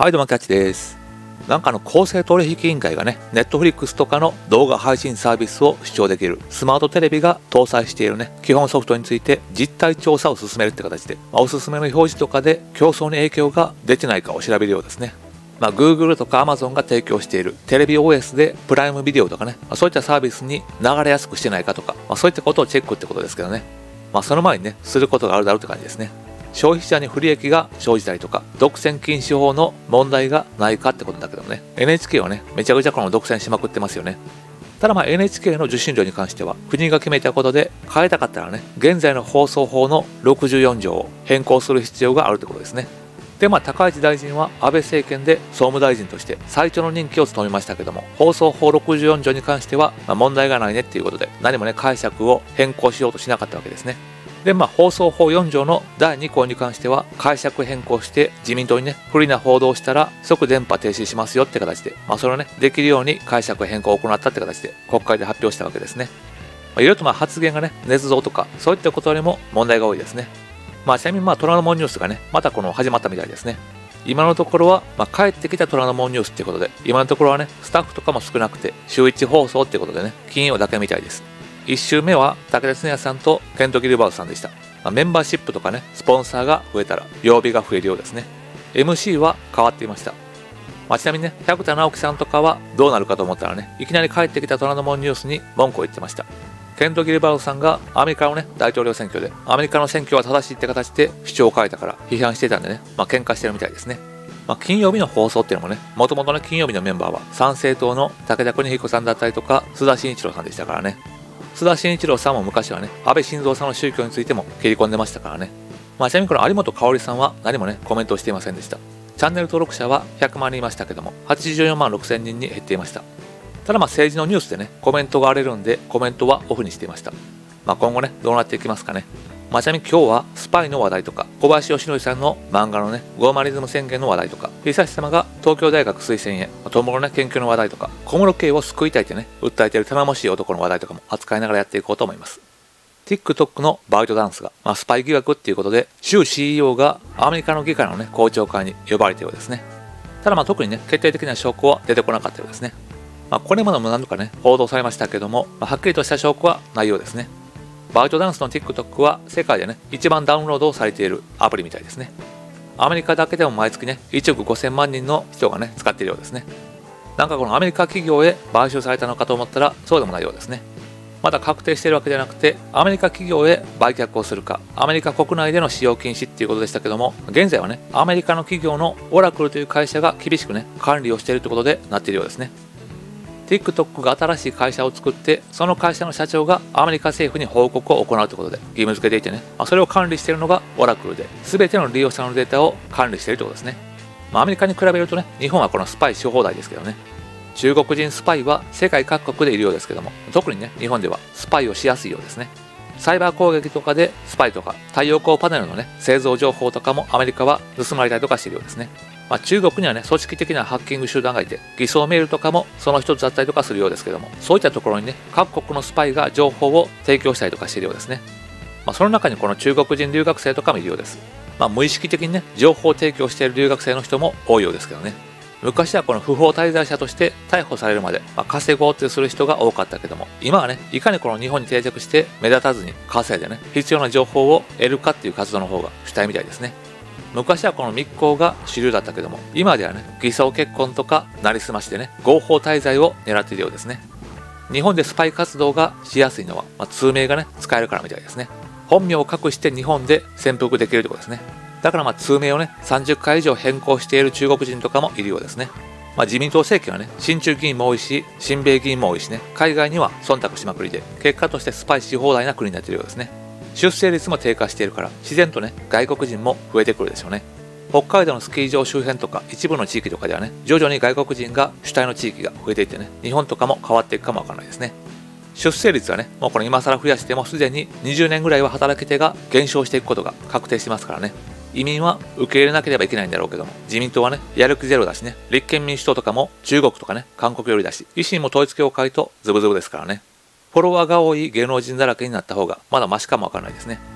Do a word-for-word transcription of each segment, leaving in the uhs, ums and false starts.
はい、どうもキャッチです。なんかあの公正取引委員会がね、ネットフリックスとかの動画配信サービスを視聴できるスマートテレビが搭載しているね、基本ソフトについて実態調査を進めるって形で、まあ、おすすめの表示とかで競争に影響が出てないかを調べるようですね。まあ、Google とか Amazon が提供しているテレビ オーエス でプライムビデオとかね、まあ、そういったサービスに流れやすくしてないかとか、まあ、そういったことをチェックってことですけどね。まあ、その前にね、することがあるだろうって感じですね。消費者に不利益が生じたりとか、独占禁止法の問題がないかってことだけどね、エヌエイチケー はね、めちゃくちゃこの独占しまくってますよね。ただまあ エヌエイチケー の受信料に関しては、国が決めたことで変えたかったらね、現在の放送法のろくじゅうよん条を変更する必要があるってことですね。でまあ高市大臣は安倍政権で総務大臣として最長の任期を務めましたけども、放送法ろくじゅうよん条に関しては、まあ、問題がないねっていうことで、何もね解釈を変更しようとしなかったわけですね。でまあ放送法よん条のだいに項に関しては解釈変更して自民党にね不利な報道をしたら即電波停止しますよって形で、まあ、それをねできるように解釈変更を行ったって形で国会で発表したわけですね。まあ、いろいろとまあ発言がね捏造とかそういったことよりも問題が多いですね。まあちなみにまあ虎ノ門ニュースがねまたこの始まったみたいですね。今のところは、まあ、帰ってきた虎ノ門ニュースっていうことで、今のところはねスタッフとかも少なくて週いち放送っていうことでね金曜だけみたいです。いち週目は武田恒也さんとケント・ギルバートさんでした。まあ、メンバーシップとかねスポンサーが増えたら曜日が増えるようですね。 エムシー は変わっていました。まあ、ちなみにね百田直樹さんとかはどうなるかと思ったらね、いきなり帰ってきた虎ノ門ニュースに文句を言ってました。ケント・ギルバートさんがアメリカのね大統領選挙でアメリカの選挙は正しいって形で主張を変えたから批判していたんでね、まあ喧嘩してるみたいですね。まあ、金曜日の放送っていうのもね、もともとの金曜日のメンバーは参政党の武田邦彦さんだったりとか須田慎一郎さんでしたからね。須田慎一郎さんも昔はね安倍晋三さんの宗教についても切り込んでましたからね。まあ、ちなみにこの有本香織さんは何もねコメントをしていませんでした。チャンネル登録者はひゃくまん人いましたけどもはちじゅうよんまんろくせんにんに減っていました。ただまあ政治のニュースでねコメントが荒れるんでコメントはオフにしていました。まあ今後ねどうなっていきますかね。まあ、ちなみに今日はスパイの話題とか小林義則さんの漫画のねゴーマリズム宣言の話題とか、久志様が東京大学推薦へトンボのね研究の話題とか、小室圭を救いたいってね訴えている頼もしい男の話題とかも扱いながらやっていこうと思います。 TikTok のバイトダンスが、まあ、スパイ疑惑っていうことで州 シーイーオー がアメリカの議会のね公聴会に呼ばれたようですね。ただまあ特にね決定的な証拠は出てこなかったようですね。まあ、これまでも何度かね報道されましたけども、まあ、はっきりとした証拠はないようですね。バイトダンスの TikTok は世界でね一番ダウンロードされているアプリみたいですね。アメリカだけでも毎月ねいちおくごせんまん人の人がね使っているようですね。なんかこのアメリカ企業へ買収されたのかと思ったらそうでもないようですね。まだ確定しているわけじゃなくてアメリカ企業へ売却をするかアメリカ国内での使用禁止っていうことでしたけども、現在はねアメリカの企業のオラクルという会社が厳しくね管理をしているということでなっているようですね。TikTok が新しい会社を作ってその会社の社長がアメリカ政府に報告を行うということで義務付けていてね、それを管理しているのがオラクルで全ての利用者のデータを管理しているということですね。まあ、アメリカに比べるとね日本はこのスパイし放題ですけどね、中国人スパイは世界各国でいるようですけども、特にね日本ではスパイをしやすいようですね。サイバー攻撃とかでスパイとか太陽光パネルのね製造情報とかもアメリカは盗まれたりとかしているようですね。まあ、中国にはね組織的なハッキング集団がいて偽装メールとかもその一つだったりとかするようですけども、そういったところにね各国のスパイが情報を提供したりとかしているようですね。まあ、その中にこの中国人留学生とかもいるようです。まあ、無意識的にね情報提供している留学生の人も多いようですけどね。昔はこの不法滞在者として逮捕されるまで、まあ、稼ごうとする人が多かったけども、今はねいかにこの日本に定着して目立たずに稼いでね必要な情報を得るかっていう活動の方が主体みたいですね。昔はこの密航が主流だったけども、今ではね偽装結婚とかなりすましてね合法滞在を狙っているようですね。日本でスパイ活動がしやすいのは、まあ、通名がね使えるからみたいですね。本名を隠して日本で潜伏できるってことですね。だからまあ通名をねさんじゅっかい以上変更している中国人とかもいるようですね。まあ、自民党政権はね親中議員も多いし親米議員も多いしね、海外には忖度しまくりで結果としてスパイし放題な国になっているようですね。出生率も低下しているから自然とね外国人も増えてくるでしょうね。北海道のスキー場周辺とか一部の地域とかではね徐々に外国人が主体の地域が増えていってね、日本とかも変わっていくかもわからないですね。出生率はねもうこの今更増やしてもすでににじゅうねんぐらいは働き手が減少していくことが確定してますからね。移民は受け入れなければいけないんだろうけども、自民党はねやる気ゼロだしね、立憲民主党とかも中国とかね韓国寄りだし、維新も統一教会とズブズブですからね。フォロワーが多い芸能人だらけになった方がまだマシかもわからないですね。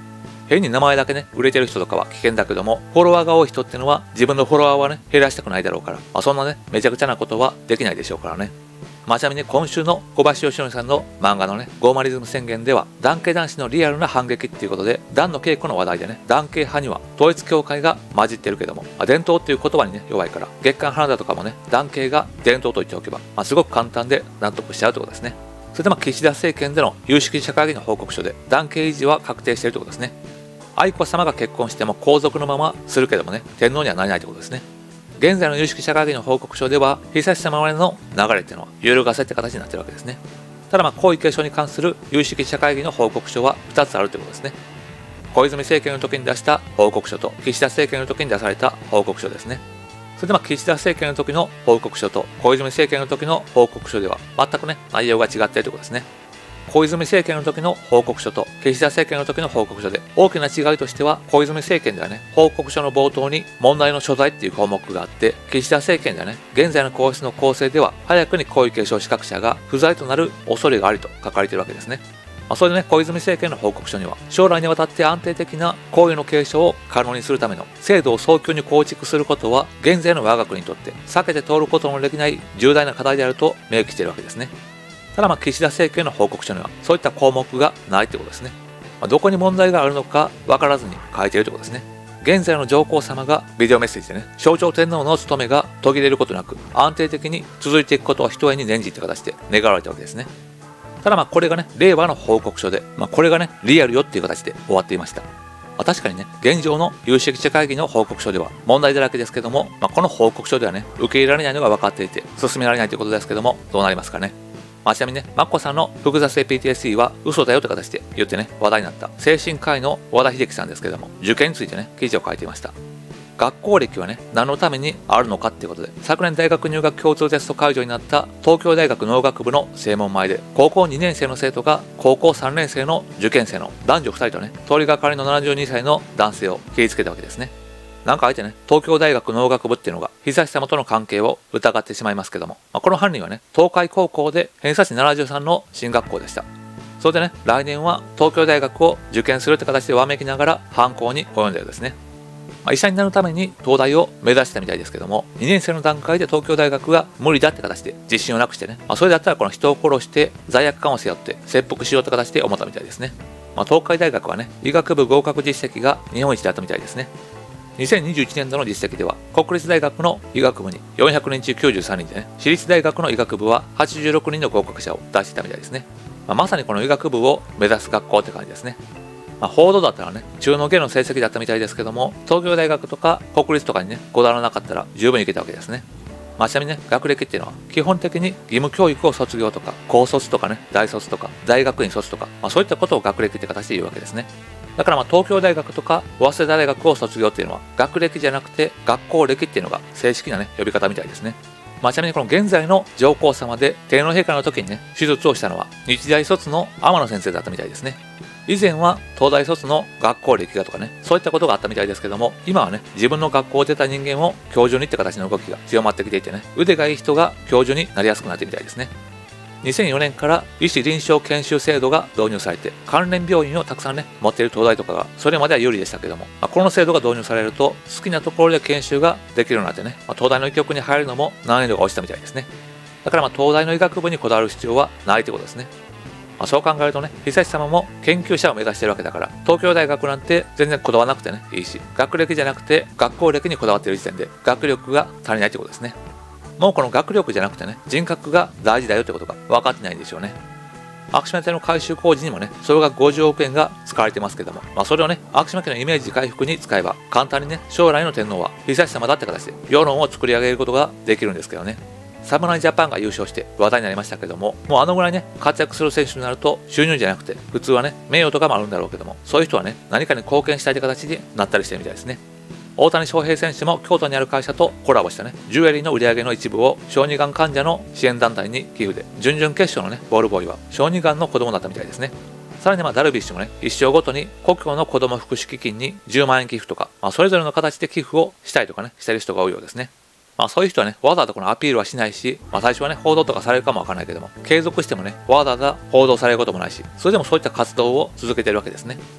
変に名前だけね売れてる人とかは危険だけども、フォロワーが多い人ってのは自分のフォロワーはね減らしたくないだろうから、まあ、そんなねめちゃくちゃなことはできないでしょうからね。まあ、ちなみに今週の小橋よしのりさんの漫画のねゴーマリズム宣言では、男系男子のリアルな反撃っていうことで、段の稽古の話題でね、男系派には統一教会が混じってるけども、まあ、伝統っていう言葉にね弱いから、月刊花田とかもね男系が伝統と言っておけば、まあ、すごく簡単で納得しちゃうということですね。それでまあ岸田政権での有識者会議の報告書で男系維持は確定しているということですね。愛子さまが結婚しても皇族のままするけどもね、天皇にはなれないということですね。現在の有識者会議の報告書では、悠仁さままでの流れっていうのは揺るがせって形になっているわけですね。ただまあ皇位継承に関する有識者会議の報告書はふたつあるということですね。小泉政権の時に出した報告書と岸田政権の時に出された報告書ですね。それでまあ岸田政権の時の報告書と小泉政権の時の報告書では全くね内容が違っているということですね。小泉政権の時の報告書と岸田政権の時の報告書で大きな違いとしては、小泉政権ではね報告書の冒頭に問題の所在っていう項目があって、岸田政権ではね現在の皇室の構成では早くに皇位継承資格者が不在となる恐れがありと書かれているわけですね。まあ、それでね小泉政権の報告書には、将来にわたって安定的な皇位の継承を可能にするための制度を早急に構築することは現在の我が国にとって避けて通ることのできない重大な課題であると明記しているわけですね。ただまあ岸田政権の報告書にはそういった項目がないということですね。まあ、どこに問題があるのか分からずに書いているということですね。現在の上皇様がビデオメッセージでね、象徴天皇の務めが途切れることなく安定的に続いていくことを一重に念じって形で願われたわけですね。ただまあこれがね令和の報告書で、まあ、これがねリアルよっていう形で終わっていました。まあ、確かにね現状の有識者会議の報告書では問題だらけですけども、まあ、この報告書ではね受け入れられないのが分かっていて進められないということですけども、どうなりますかね。まあ、ちなみにね、マッコさんの複雑性 ピーティーエスディー は嘘だよという形で言ってね、話題になった精神科医の和田秀樹さんですけども、受験についてね、記事を書いていました。学校歴はね、何のためにあるのかっていうことで、昨年大学入学共通テスト会場になった東京大学農学部の正門前で、高校にねん生の生徒が高校さんねん生の受験生の男女ふたりとね、通りがかりのななじゅうにさいの男性を切りつけたわけですね。なんかあえてね、東京大学農学部っていうのが悠仁さまとの関係を疑ってしまいますけども、まあ、この犯人はね、東海高校で偏差値ななじゅうさんの進学校でした。それでね、来年は東京大学を受験するって形でわめきながら犯行に及んだようですね。まあ、医者になるために東大を目指したみたいですけども、にねん生の段階で東京大学が無理だって形で自信をなくしてね、まあ、それだったらこの人を殺して罪悪感を背負って切腹しようって形で思ったみたいですね。まあ、東海大学はね、医学部合格実績が日本一だったみたいですね。にせんにじゅういちねん度の実績では、国立大学の医学部によんひゃくにん中きゅうじゅうさんにんでね、私立大学の医学部ははちじゅうろくにんの合格者を出していたみたいですね。まあ、まさにこの医学部を目指す学校って感じですね。まあ、報道だったらね、中の下の成績だったみたいですけども、東京大学とか国立とかにね、こだわらなかったら十分いけたわけですね。まあ、ちなみにね、学歴っていうのは基本的に義務教育を卒業とか、高卒とかね、大卒とか、大学院卒とか、まあ、そういったことを学歴って形で言うわけですね。だからまあ東京大学とか早稲田大学を卒業っていうのは学歴じゃなくて学校歴っていうのが正式なね呼び方みたいですね。まあ、ちなみにこの現在の上皇様で天皇陛下の時にね手術をしたのは日大卒の天野先生だったみたいですね。以前は東大卒の学校歴がとかね、そういったことがあったみたいですけども、今はね自分の学校を出た人間を教授にって形の動きが強まってきていてね、腕がいい人が教授になりやすくなってみたいですね。にせんよねんから医師臨床研修制度が導入されて、関連病院をたくさんね持っている東大とかがそれまでは有利でしたけども、まあ、この制度が導入されると好きなところで研修ができるようになってね、まあ、東大の医局に入るのも難易度が落ちたみたいですね。だからまあ東大の医学部にこだわる必要はないということですね。まあ、そう考えるとね、悠仁さまも研究者を目指しているわけだから、東京大学なんて全然こだわらなくてねいいし、学歴じゃなくて学校歴にこだわっている時点で学力が足りないということですね。もうこの学力じゃなくてね、人格が大事だよってことが分かってないんでしょうね。昭島邸の改修工事にもね、総額ごじゅうおくえんが使われてますけども、まあ、それをね、昭島家のイメージ回復に使えば、簡単にね、将来の天皇は悠仁さまだって形で世論を作り上げることができるんですけどね。侍ジャパンが優勝して話題になりましたけども、もうあのぐらいね、活躍する選手になると収入じゃなくて、普通はね、名誉とかもあるんだろうけども、そういう人はね、何かに貢献したいって形になったりしてるみたいですね。大谷翔平選手も京都にある会社とコラボしたね、ジュエリーの売り上げの一部を小児がん患者の支援団体に寄付で、準々決勝のね、ボールボーイは小児がんの子供だったみたいですね。さらにまあダルビッシュもね、一生ごとに故郷の子ども福祉基金にじゅうまんえん寄付とか、まあ、それぞれの形で寄付をしたいとかね、してる人が多いようですね。まあそういう人はね、わざわざこのアピールはしないし、まあ最初はね、報道とかされるかもわからないけども、継続してもね、わざわざ報道されることもないし、それでもそういった活動を続けてるわけですね。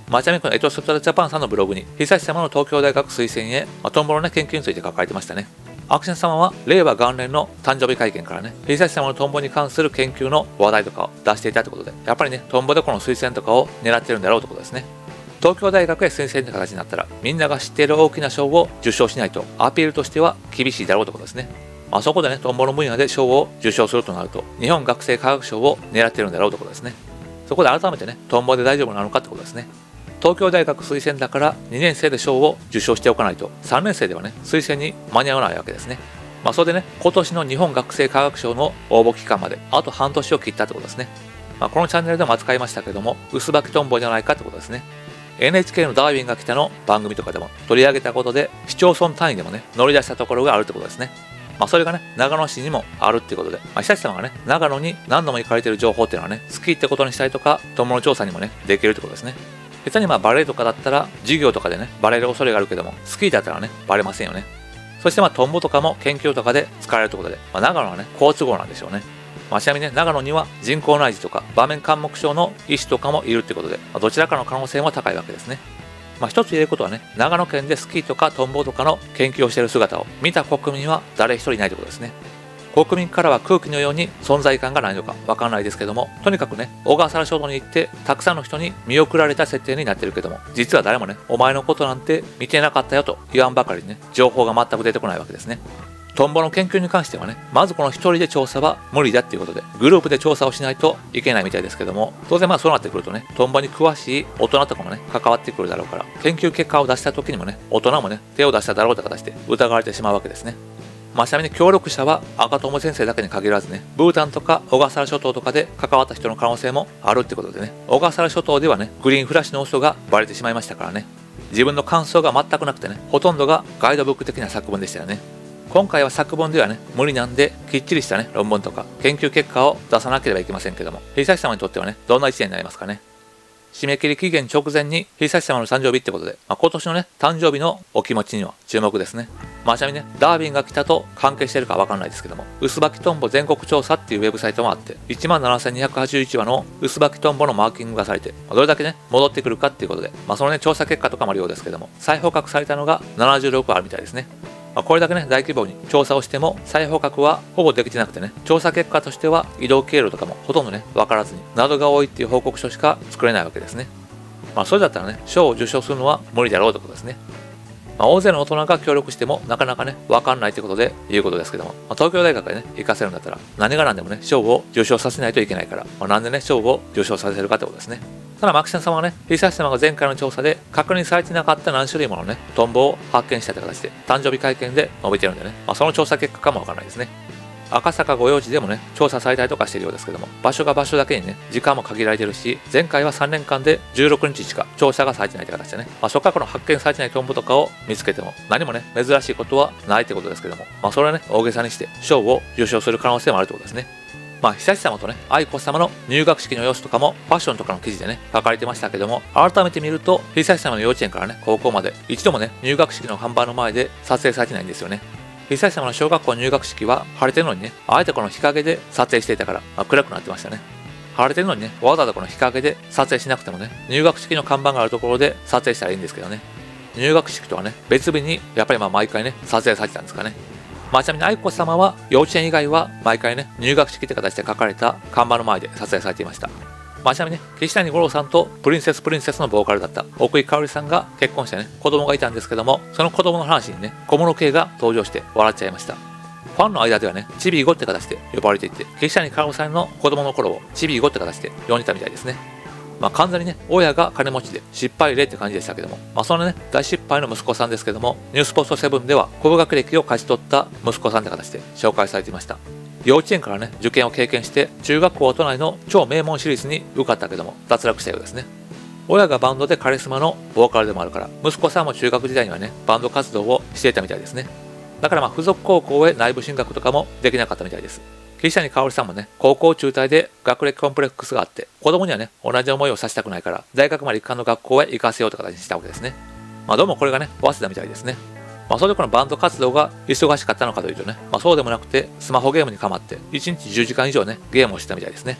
まあ、ちなみにこのエトセトラジャパンさんのブログに、久志様の東京大学推薦へ、まあ、トンボの、ね、研究について書かれてましたね。アクション様は令和元年の誕生日会見からね、久志様のトンボに関する研究の話題とかを出していたってことで、やっぱりね、トンボでこの推薦とかを狙ってるんだろうってことですね。東京大学へ推薦って形になったら、みんなが知っている大きな賞を受賞しないと、アピールとしては厳しいだろうってことですね。まあ、そこでね、トンボの分野で賞を受賞するとなると、日本学生科学賞を狙ってるんだろうってことですね。そこで改めてね、トンボで大丈夫なのかってことですね。東京大学推薦だからにねん生で賞を受賞しておかないと、さんねん生ではね、推薦に間に合わないわけですね。まあ、それでね、今年の日本学生科学賞の応募期間まで、あと半年を切ったってことですね。まあ、このチャンネルでも扱いましたけども、薄履きトンボじゃないかってことですね。エヌエイチケー のダーウィンが来たの番組とかでも取り上げたことで、市町村単位でもね、乗り出したところがあるってことですね。まあ、それがね、長野市にもあるっていうことで、まあ、久志様がね、長野に何度も行かれてる情報っていうのはね、好きってことにしたりとか、トンボの調査にもね、できるってことですね。下手にまあバレエとかだったら、授業とかでね、バレる恐れがあるけども、スキーだったらね、バレませんよね。そしてまあトンボとかも研究とかで使われるってことで、まあ、長野はね、好都合なんでしょうね。まあ、ちなみにね、長野には人工内耳とか場面緘黙症の医師とかもいるってことで、まあ、どちらかの可能性も高いわけですね。まあ、一つ言えることはね、長野県でスキーとかトンボとかの研究をしている姿を見た国民は誰一人いないということですね。国民からは空気のように存在感がないのかわかんないですけども、とにかくね、小笠原諸島に行ってたくさんの人に見送られた設定になってるけども、実は誰もね、お前のことなんて見てなかったよと言わんばかりにね、情報が全く出てこないわけですね。トンボの研究に関してはね、まずこの一人で調査は無理だっていうことで、グループで調査をしないといけないみたいですけども、当然まあそうなってくるとね、トンボに詳しい大人とかもね、関わってくるだろうから、研究結果を出した時にもね、大人もね、手を出しただろうという形で疑われてしまうわけですね。まあ、ちなみに協力者は赤友先生だけに限らずね、ブータンとか小笠原諸島とかで関わった人の可能性もあるってことでね、小笠原諸島ではね、グリーンフラッシュの嘘がバレてしまいましたからね、自分の感想が全くなくてね、ほとんどがガイドブック的な作文でしたよね。今回は作文ではね、無理なんで、きっちりしたね、論文とか研究結果を出さなければいけませんけども、久志様にとってはね、どんないちねんになりますかね。締め切り期限直前に久志様の誕生日ってことで、まあ、今年のね、誕生日のお気持ちには注目ですね。まあ、ちなみにね、ダーウィンが来たと関係してるかわかんないですけども、薄履きトンボ全国調査っていうウェブサイトもあって、いちまんななせんにひゃくはちじゅういちわの薄履きトンボのマーキングがされて、まあ、どれだけね、戻ってくるかっていうことで、まあ、そのね、調査結果とかもあるようですけども、再捕獲されたのがななじゅうろくあるみたいですね。まあ、これだけね、大規模に調査をしても再捕獲はほぼできてなくてね、調査結果としては移動経路とかもほとんどね、分からずに、謎が多いっていう報告書しか作れないわけですね。まあ、それだったらね、賞を受賞するのは無理だろうということですね。まあ、大勢の大人が協力してもなかなかね、分かんないということで言うことですけども、まあ、東京大学へね、行かせるんだったら、何が何でもね、賞を受賞させないといけないから、まあ、なんでね、賞を受賞させるかということですね。ただ、マキシャン様はね、久志様が前回の調査で確認されてなかった何種類ものね、トンボを発見したという形で、誕生日会見で述べてるんでね、まあ、その調査結果かもわからないですね。赤坂御用地でもね、調査されたりとかしてるようですけども、場所が場所だけにね、時間も限られてるし、前回はさんねんかんでじゅうろくにちしか調査がされてないって形でね、まあ、そこからこの発見されてないトンボとかを見つけても、何もね、珍しいことはないってことですけども、まあ、それはね、大げさにして、賞を受賞する可能性もあるってことですね。まあ、久志様とね、愛子様の入学式の様子とかも、ファッションとかの記事でね、書かれてましたけども、改めて見ると、久志様の幼稚園からね、高校まで、一度もね、入学式の看板の前で撮影されてないんですよね。久志様の小学校入学式は晴れてるのにね、あえてこの日陰で撮影していたから、まあ、暗くなってましたね。晴れてるのにね、わざわざこの日陰で撮影しなくてもね、入学式の看板があるところで撮影したらいいんですけどね。入学式とはね、別日に、やっぱりまあ毎回ね、撮影されてたんですかね。まあ、ちなみに愛子様は幼稚園以外は毎回ね、入学式って形で書かれた看板の前で撮影されていました。まあ、ちなみにね、岸谷五郎さんとプリンセスプリンセスのボーカルだった奥井香織さんが結婚してね、子供がいたんですけども、その子供の話にね、小室圭が登場して笑っちゃいました。ファンの間ではね、チビーゴって形で呼ばれていて、岸谷香織さんの子供の頃をチビーゴって形で呼んでたみたいですね。まあ、完全にね、親が金持ちで失敗例って感じでしたけども、まあ、そのね、大失敗の息子さんですけども、ニュースポストセブンでは高学歴を勝ち取った息子さんって形で紹介されていました。幼稚園からね、受験を経験して、中学校都内の超名門私立に受かったけども、脱落したようですね。親がバンドでカリスマのボーカルでもあるから、息子さんも中学時代にはね、バンド活動をしていたみたいですね。だからまあ、付属高校へ内部進学とかもできなかったみたいです。岸谷香織さんもね、高校中退で学歴コンプレックスがあって、子供にはね、同じ思いをさせたくないから、大学まで一貫の学校へ行かせようという形にしたわけですね。まあ、どうもこれがね、早稲田みたいですね。まあ、それでこのバンド活動が忙しかったのかというとね、まあ、そうでもなくて、スマホゲームにかまって、いちにちじゅうじかん以上ね、ゲームをしてたみたいですね。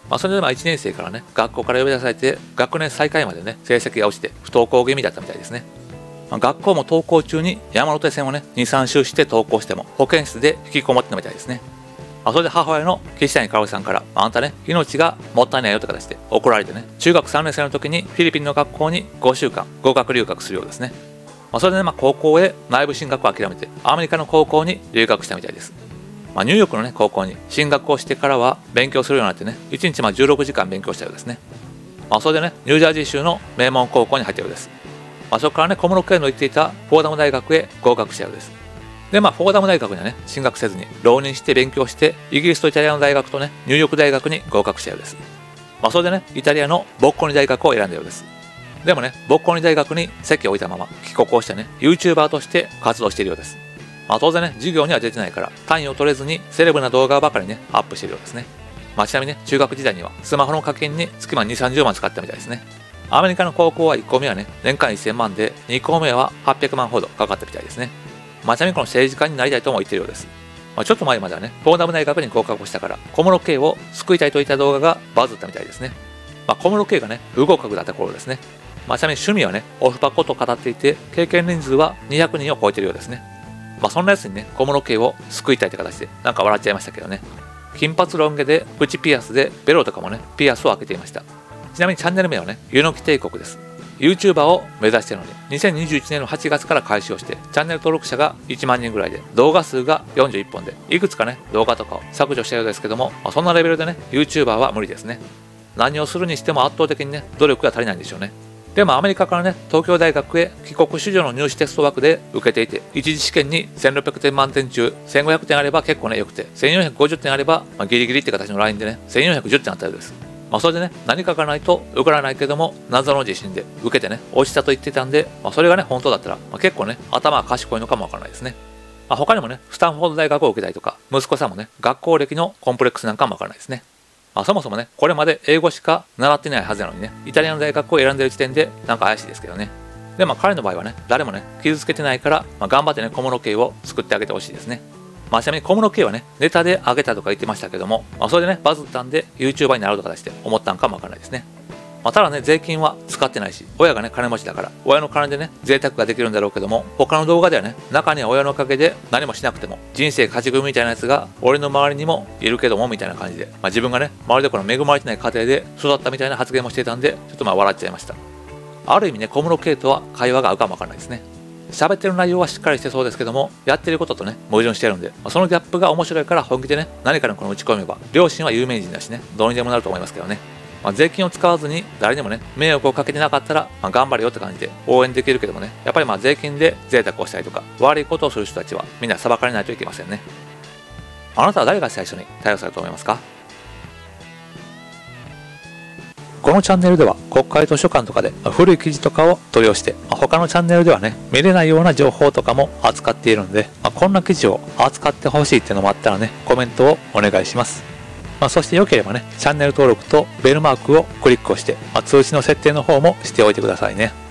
まあ、それでまあいちねん生からね、学校から呼び出されて、学年最下位までね、成績が落ちて不登校気味だったみたいですね。まあ、学校も登校中に山手線をね、に、さん周して登校しても、保健室で引きこもってたみたいですね。まあ、それで母親の岸谷香織さんから、あんたね、命がもったいないよって形で怒られてね、中学さんねん生の時にフィリピンの学校にごしゅうかん合格留学するようですね。まあ、それでね、まあ、高校へ内部進学を諦めて、アメリカの高校に留学したみたいです。まあ、ニューヨークのね、高校に進学をしてからは勉強するようになってね、いちにちまあじゅうろくじかん勉強したようですね。まあ、それでね、ニュージャージー州の名門高校に入ったようです。まあ、そこからね、小室圭の行っていたフォーダム大学へ合格したようです。で、まあ、フォーダム大学にはね、進学せずに、浪人して勉強して、イギリスとイタリアの大学とね、ニューヨーク大学に合格したようです。まあ、それでね、イタリアのボッコニ大学を選んだようです。でもね、ボッコニ大学に籍を置いたまま、帰国をしてね、YouTuber として活動しているようです。まあ、当然ね、授業には出てないから、単位を取れずに、セレブな動画ばかりね、アップしているようですね。まあ、ちなみにね、中学時代には、スマホの課金に月まに、さんじゅうまん使ったみたいですね。アメリカの高校はいっこめはね、年間せんまんで、にこめははっぴゃくまんほどかかったみたいですね。まあ、ちなみにこの政治家になりたいとも言っているようです。まあ、ちょっと前まではね、フォーダム大学に合格をしたから、小室圭を救いたいといった動画がバズったみたいですね。まあ、小室圭がね、不合格だった頃ですね。まあ、ちなみに趣味はね、オフパコと語っていて、経験人数はにひゃくにんを超えているようですね。まあ、そんなやつにね、小室圭を救いたいって形で、なんか笑っちゃいましたけどね。金髪ロン毛で、プチピアスで、ベロとかもね、ピアスを開けていました。ちなみにチャンネル名はね、ユノキ帝国です。YouTuber を目指しているのに、にせんにじゅういちねんのはちがつから開始をして、チャンネル登録者がいちまんにんぐらいで、動画数がよんじゅういっぽんで、いくつかね、動画とかを削除したようですけども、まあ、そんなレベルでね、YouTuber は無理ですね。何をするにしても圧倒的にね、努力が足りないんでしょうね。でもアメリカからね、東京大学へ帰国子女の入試テスト枠で受けていて、一次試験にせんろっぴゃくてん満点中、せんごひゃくてんあれば結構ね、良くて、せんよんひゃくごじゅってんあれば、まあ、ギリギリって形のラインでね、せんよんひゃくじゅってんあったようです。まあ、それでね、何かがないと受からないけども、謎の自信で受けてね、落ちたと言ってたんで、まあ、それがね、本当だったら、まあ、結構ね、頭が賢いのかもわからないですね。まあ、他にもね、スタンフォード大学を受けたりとか、息子さんもね、学校歴のコンプレックスなんかもわからないですね。まあ、そもそもね、これまで英語しか習ってないはずなのにね、イタリアの大学を選んでる時点で、なんか怪しいですけどね。で、まあ彼の場合はね、誰もね、傷つけてないから、まあ、頑張ってね、小室圭を作ってあげてほしいですね。まあ、ちなみに小室圭はね、ネタで上げたとか言ってましたけども、まあ、それでね、バズったんで、YouTuber になるとかして思ったんかもわからないですね。まあ、ただね、税金は使ってないし、親がね、金持ちだから、親の金でね、贅沢ができるんだろうけども、他の動画ではね、中には親のおかげで何もしなくても、人生勝ち組みたいなやつが、俺の周りにもいるけども、みたいな感じで、まあ、自分がね、周りでこの恵まれてない家庭で育ったみたいな発言もしていたんで、ちょっとまあ笑っちゃいました。ある意味ね、小室圭とは会話が合うかもわからないですね。喋ってる内容はしっかりしてそうですけども、やってることとね、矛盾してるんで、まあ、そのギャップが面白いから本気でね、何かのこの打ち込めば、両親は有名人だしね、どうにでもなると思いますけどね。まあ、税金を使わずに誰にもね、迷惑をかけてなかったら、まあ、頑張れよって感じで応援できるけどもね、やっぱりまあ税金で贅沢をしたりとか、悪いことをする人たちはみんな裁かれないといけませんね。あなたは誰が最初に逮捕されると思いますか？このチャンネルでは国会図書館とかで古い記事とかを取り寄せて、他のチャンネルではね、見れないような情報とかも扱っているので、まあ、こんな記事を扱ってほしいっていうのもあったらね、コメントをお願いします。まあ、そして良ければね、チャンネル登録とベルマークをクリックをして、まあ、通知の設定の方もしておいてくださいね。